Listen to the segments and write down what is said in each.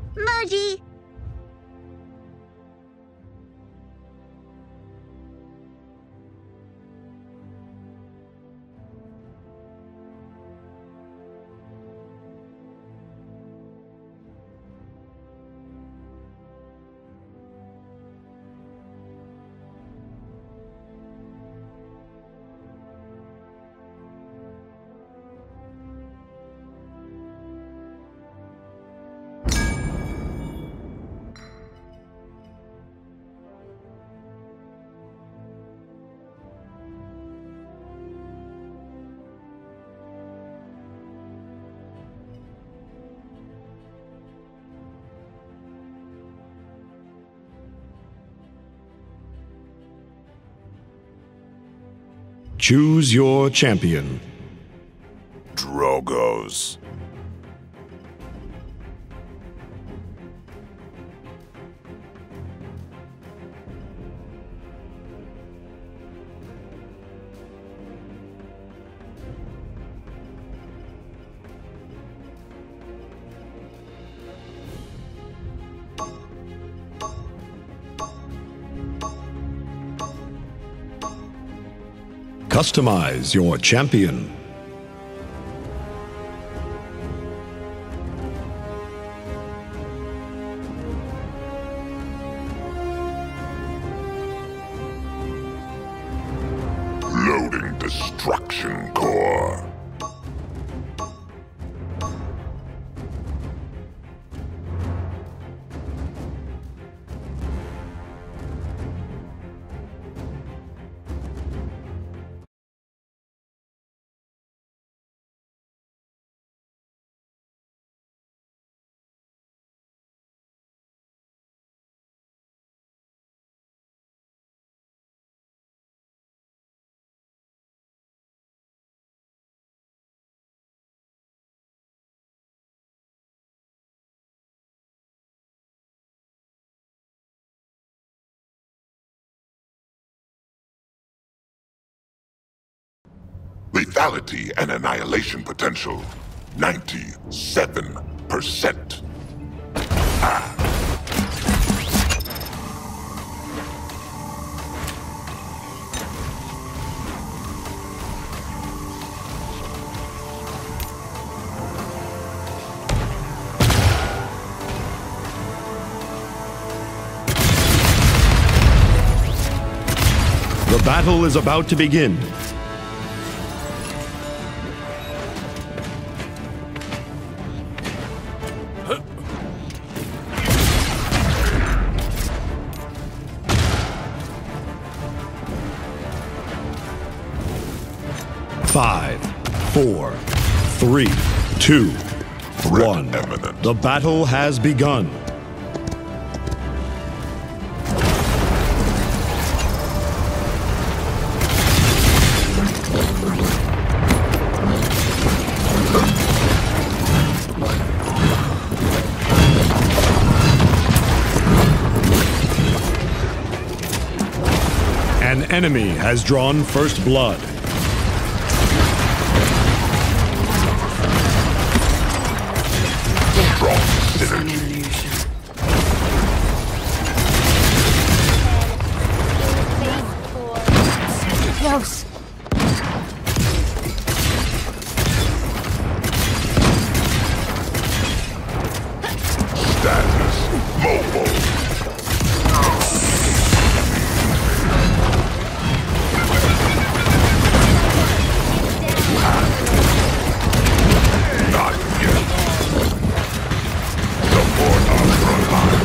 Moji! Choose your champion. Drogos. Customize your champion. Loading destruction core. Lethality and annihilation potential, 97%. The battle is about to begin. Five, four, three, two, one. Imminent. The battle has begun. An enemy has drawn first blood. Close. Status mobile. Not yet. Support our front line.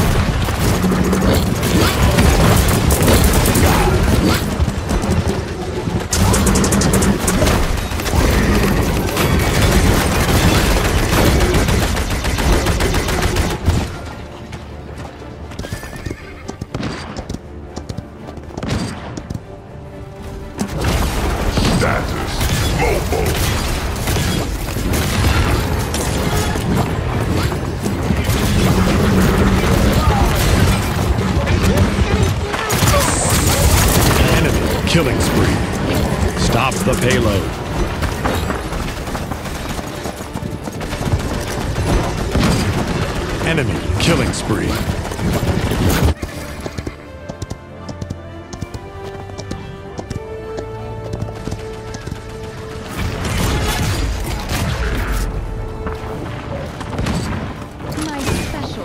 Status mobile. Enemy killing spree. Stop the payload. Enemy killing spree. My special.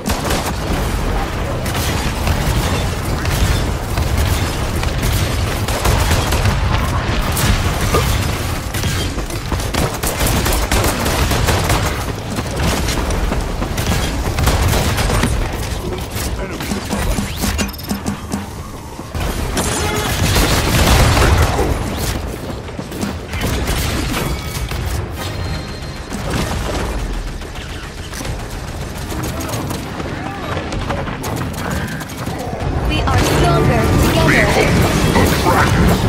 We are stronger together.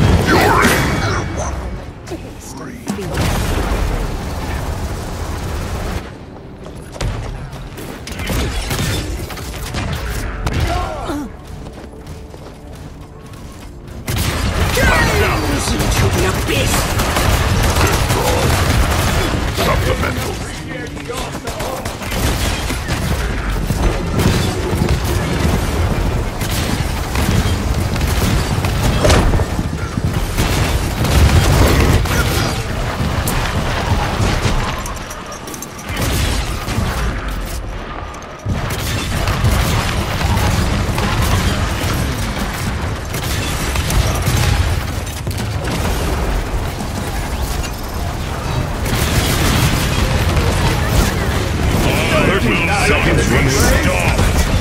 Seconds remaining.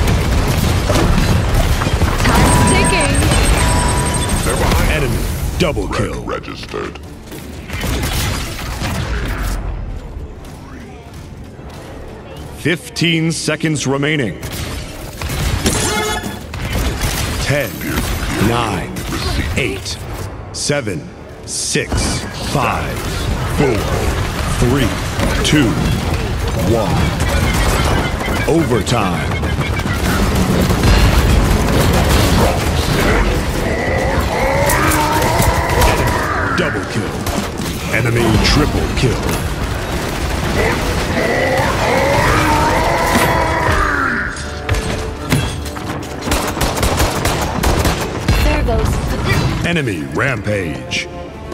Time's ticking. They're behind. Enemy double Red kill. registered. $15 seconds remaining. 10, 9, 8, 7, 6, 5, 4, 3, 2, 1. Overtime. Enemy double kill. Enemy triple kill. There goes. Enemy rampage.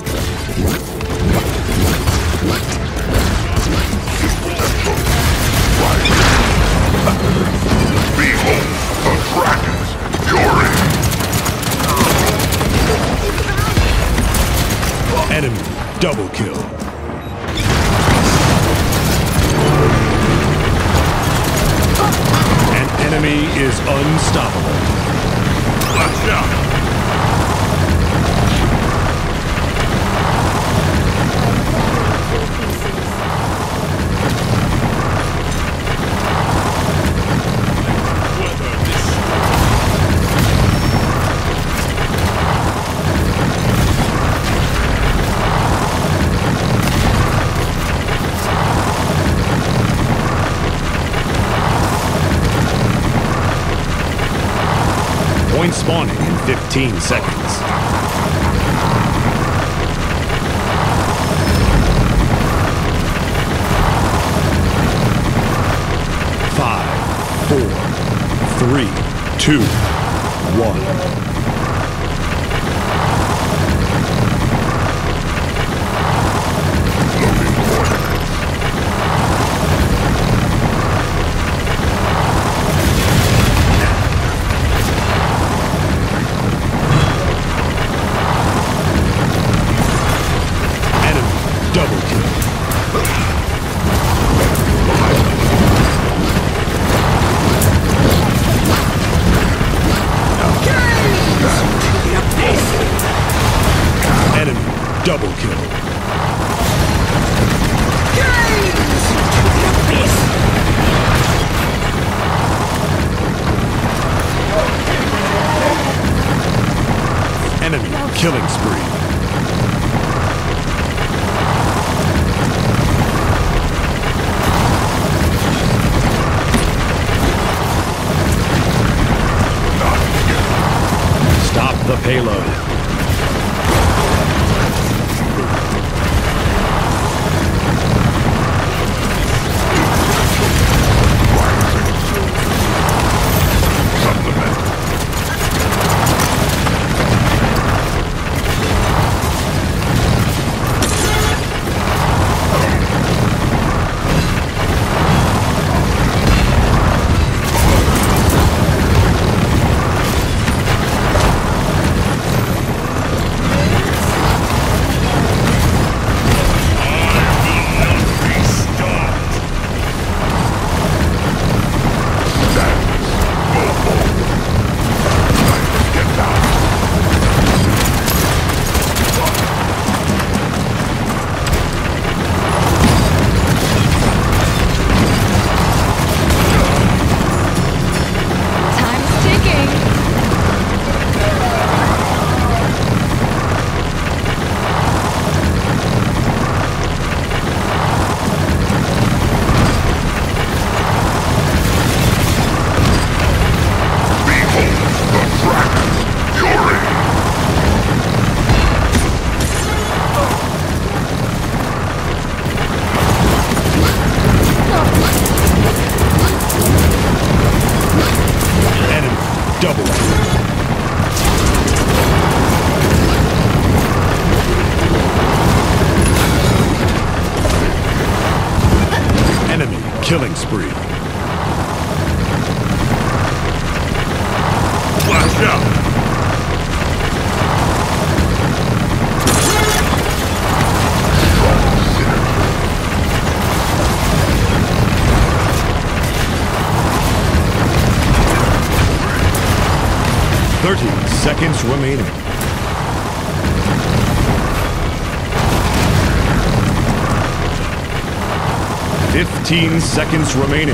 Behold the Kraken's fury. Enemy double kill. An enemy is unstoppable. Watch out. Point spawning in 15 seconds. Five, 4, 3, 2, 1. Double kill. Enemy double kill. Enemy killing spree. Stop the payload. Killing spree. Flash out. 30 seconds remaining. Fifteen seconds remaining.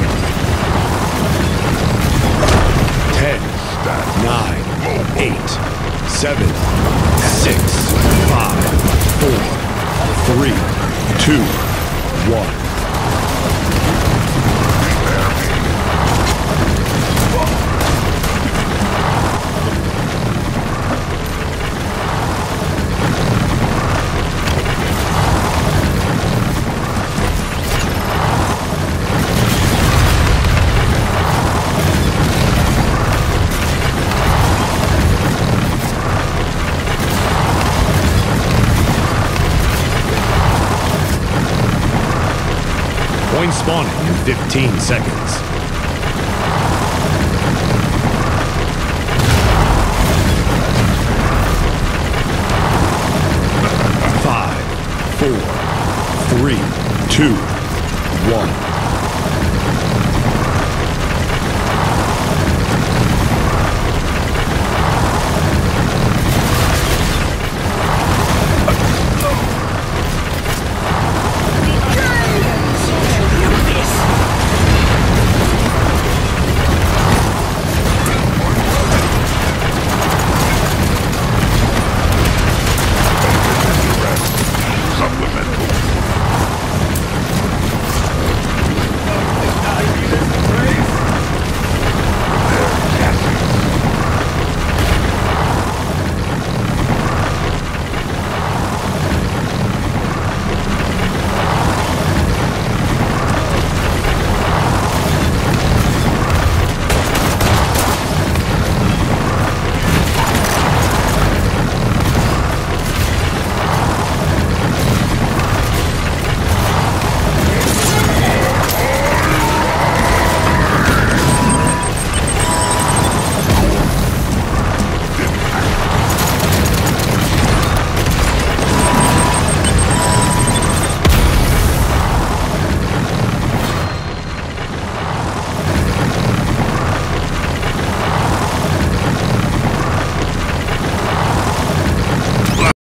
10, 9, 8, 7, 6, 5, 4, 3, 2, 1. Point spawning in 15 seconds. 5, 4, 3, 2, 1.